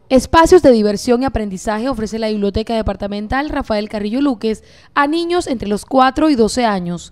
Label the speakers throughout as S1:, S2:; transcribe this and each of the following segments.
S1: Espacios de diversión y aprendizaje ofrece la Biblioteca Departamental Rafael Carrillo Luques a niños entre los 4 y 12 años.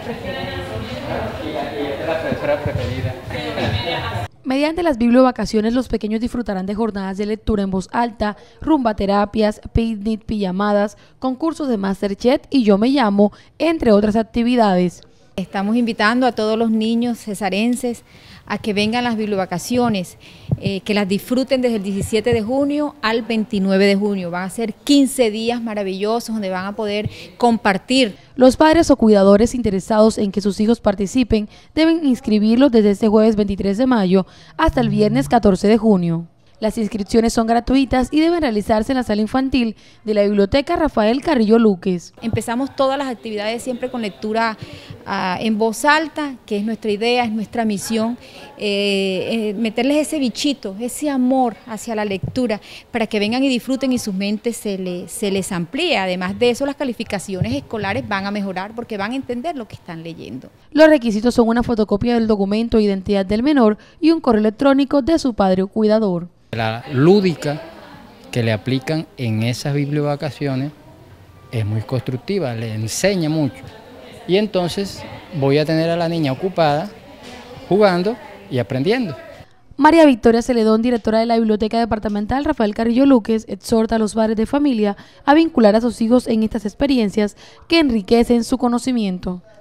S1: Mediante las bibliovacaciones, los pequeños disfrutarán de jornadas de lectura en voz alta, rumbaterapias, picnic, pijamadas, concursos de MasterChef y Yo Me Llamo, entre otras actividades.
S2: Estamos invitando a todos los niños cesarenses a que vengan las bibliovacaciones, que las disfruten desde el 17 de junio al 29 de junio. Van a ser 15 días maravillosos donde van a poder compartir.
S1: Los padres o cuidadores interesados en que sus hijos participen deben inscribirlos desde este jueves 23 de mayo hasta el viernes 14 de junio. Las inscripciones son gratuitas y deben realizarse en la sala infantil de la Biblioteca Rafael Carrillo Luques.
S2: Empezamos todas las actividades siempre con lectura en voz alta, que es nuestra idea, es nuestra misión, meterles ese bichito, ese amor hacia la lectura, para que vengan y disfruten y sus mentes se les amplíe. Además de eso, las calificaciones escolares van a mejorar porque van a entender lo que están leyendo.
S1: Los requisitos son una fotocopia del documento de identidad del menor y un correo electrónico de su padre o cuidador.
S3: La lúdica que le aplican en esas bibliovacaciones es muy constructiva, le enseña mucho. Y entonces voy a tener a la niña ocupada, jugando y aprendiendo.
S1: María Victoria Celedón, directora de la Biblioteca Departamental Rafael Carrillo Luques, exhorta a los padres de familia a vincular a sus hijos en estas experiencias que enriquecen su conocimiento.